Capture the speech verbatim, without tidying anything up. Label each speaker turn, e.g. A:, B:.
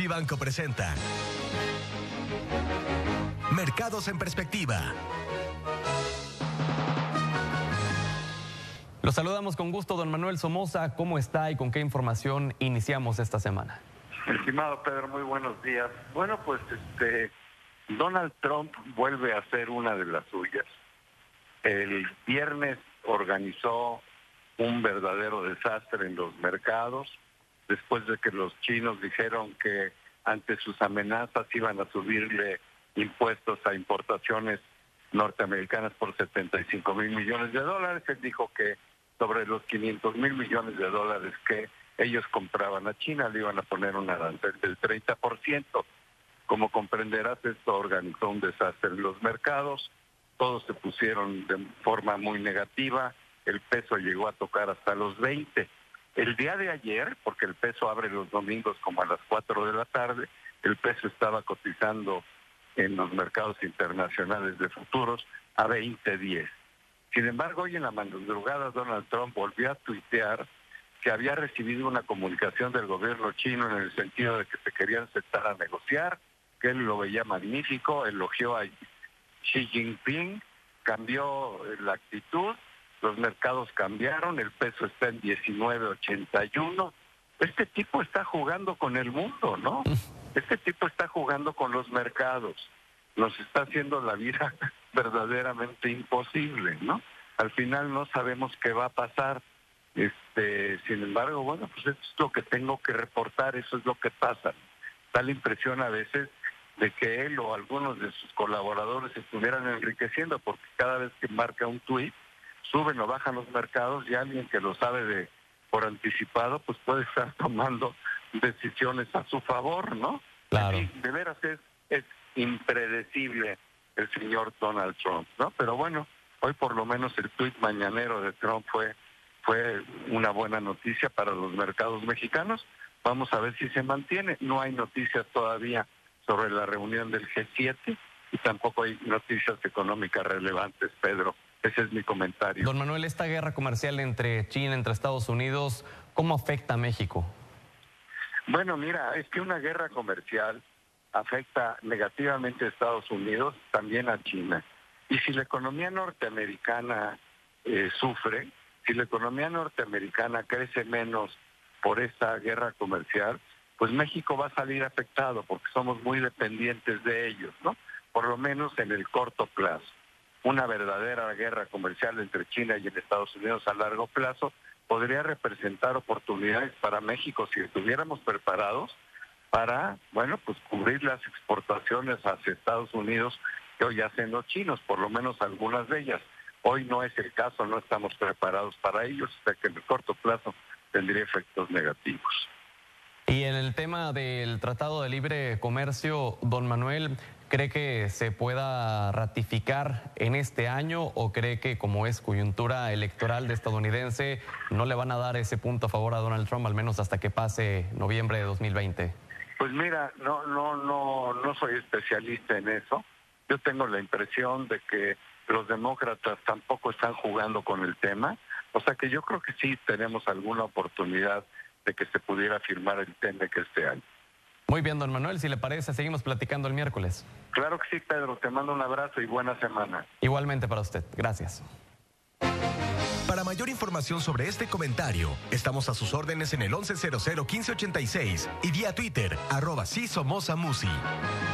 A: Vivanco presenta Mercados en Perspectiva.
B: Lo saludamos con gusto, don Manuel Somoza. ¿Cómo está y con qué información iniciamos esta semana?
C: Estimado Pedro, muy buenos días. Bueno, pues este Donald Trump vuelve a hacer una de las suyas. El viernes organizó un verdadero desastre en los mercados, después de que los chinos dijeron que ante sus amenazas iban a subirle impuestos a importaciones norteamericanas por setenta y cinco mil millones de dólares. Él dijo que sobre los quinientos mil millones de dólares que ellos compraban a China le iban a poner un arancel del treinta por ciento. Como comprenderás, esto organizó un desastre en los mercados, todos se pusieron de forma muy negativa, el peso llegó a tocar hasta los veinte. El día de ayer, porque el peso abre los domingos como a las cuatro de la tarde, el peso estaba cotizando en los mercados internacionales de futuros a veinte diez. Sin embargo, hoy en la madrugada Donald Trump volvió a tuitear que había recibido una comunicación del gobierno chino en el sentido de que se querían sentar a negociar, que él lo veía magnífico, elogió a Xi Jinping, cambió la actitud, los mercados cambiaron, el peso está en diecinueve ochenta y uno. Este tipo está jugando con el mundo, ¿no? Este tipo está jugando con los mercados. Nos está haciendo la vida verdaderamente imposible, ¿no? Al final no sabemos qué va a pasar. Este, sin embargo, bueno, pues eso es lo que tengo que reportar, eso es lo que pasa. Da la impresión a veces de que él o algunos de sus colaboradores se estuvieran enriqueciendo, porque cada vez que marca un tuit, suben o bajan los mercados y alguien que lo sabe de por anticipado, pues puede estar tomando decisiones a su favor, ¿no?
B: Claro.
C: Y de veras es, es impredecible el señor Donald Trump, ¿no? Pero bueno, hoy por lo menos el tuit mañanero de Trump fue, fue una buena noticia para los mercados mexicanos. Vamos a ver si se mantiene. No hay noticias todavía sobre la reunión del G siete y tampoco hay noticias económicas relevantes, Pedro. Ese es mi comentario.
B: Don Manuel, esta guerra comercial entre China, entre Estados Unidos, ¿cómo afecta a México?
C: Bueno, mira, es que una guerra comercial afecta negativamente a Estados Unidos, también a China. Y si la economía norteamericana eh, sufre, si la economía norteamericana crece menos por esta guerra comercial, pues México va a salir afectado porque somos muy dependientes de ellos, ¿no? Por lo menos en el corto plazo. Una verdadera guerra comercial entre China y en Estados Unidos a largo plazo podría representar oportunidades para México si estuviéramos preparados para, bueno, pues cubrir las exportaciones hacia Estados Unidos que hoy hacen los chinos, por lo menos algunas de ellas. Hoy no es el caso, no estamos preparados para ellos, o sea que en el corto plazo tendría efectos negativos.
B: Y en el tema del Tratado de Libre Comercio, don Manuel, ¿cree que se pueda ratificar en este año o cree que como es coyuntura electoral de estadounidense no le van a dar ese punto a favor a Donald Trump al menos hasta que pase noviembre de dos mil veinte?
C: Pues mira, no, no, no, no soy especialista en eso. Yo tengo la impresión de que los demócratas tampoco están jugando con el tema, o sea que yo creo que sí tenemos alguna oportunidad de que se pudiera firmar el T M E C este año.
B: Muy bien, don Manuel, si le parece, seguimos platicando el miércoles.
C: Claro que sí, Pedro, te mando un abrazo y buena semana.
B: Igualmente para usted, gracias.
A: Para mayor información sobre este comentario, estamos a sus órdenes en el once cero cero quince ochenta y seis y vía Twitter, arroba sí Somoza Musi.